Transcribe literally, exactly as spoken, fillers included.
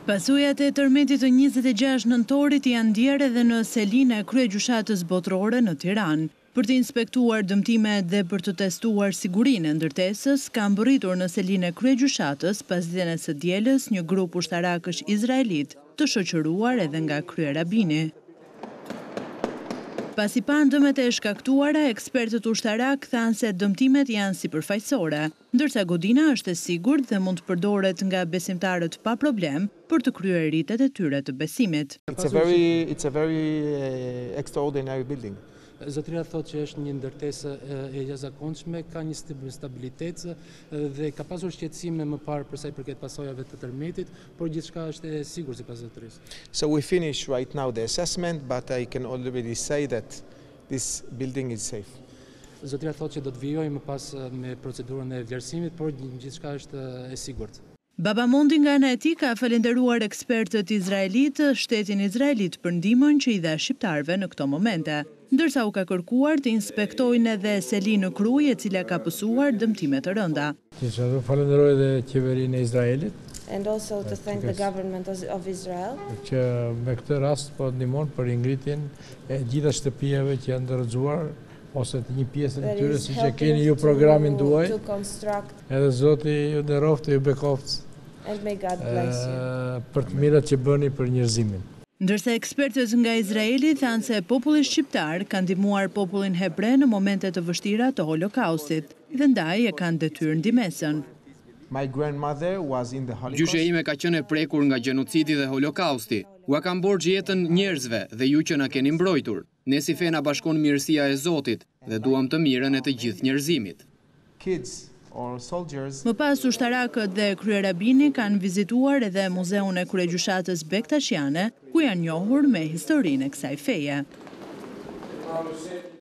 Pasojat e tërmetit të njëzet e gjashtë nëntorit janë ndjerë edhe në selinë e kryegjyshatës botërore në Tiranë. Për të inspektuar dëmtimet dhe për të testuar sigurinë e ndërtesës, ka mbërritur në selinë e kryegjyshatës pas ditës së dielës një grup ushtarakësh izraelit, të shoqëruar edhe nga kryerabini. Pasi pan dëmet e shkaktuara, ekspertët ushtarak thanë se dëmtimet janë sipërfaqësore, ndërsa godina është e sigurt dhe mund të përdoret nga besimtarët pa problem për të kryer ritet e tyre të besimit. It's a very, it's a very uh, extraordinary building. Zotëria thotë që është një ndërtesë e jashtëzakonshme, ka një stabilitet dhe ka pasur shqetësime më parë për sa i përket pasojave të tërmetit, por gjithçka është e sigurt sipas zotërisë. So we finish right now the assessment, but I can already say that this building is safe. Zotëria thotë që do të vijojë më pas me procedurën e vlerësimit, por gjithçka është e sigurt. Baba Mondi nga ana e tij ka falenderuar ekspertët izraelit, shtetin izraelit për ndihmën që i dha shqiptarëve në këto momente, ndërsa u ka kërkuar të inspektojnë edhe selinë në Krujë, e cila ka pësuar dëmtime të rënda. Gjithashtu falenderoj edhe qeverinë e Izraelit. And also to thank the government of Israel. Që me këtë rast po ndihmon për ngritjen e gjitha shtëpive që janë ndërzuar ose të një pjesë të tyre, siç e keni ju programin tuaj. Edhe Zoti ju nderoft, ju bekoft. And may God bless you. Për të mirat që bëni për njerëzimin. Ndërsa ekspertët nga Izraeli thanë se populli shqiptar ka ndihmuar popullin hebre në momente të vështira të Holokaustit dhe ndaj e kanë detyrë ndihmesën. My grandmother was in the Holocaust. Gjyshja ime ka qenë e prekur nga gjenocidi dhe Holokausti. Ua kam borxh jetën njerëzve dhe ju që na keni mbrojtur. Ne si fe na bashkon mirësia e Zotit dhe duam të mirën e të gjithë njerëzimit. Kids or soldiers. Më pas ushtarakët dhe kryerabini kanë vizituar edhe muzeun e kryegjyshatës Bektashiane, ku janë njohur me historinë e kësaj feje.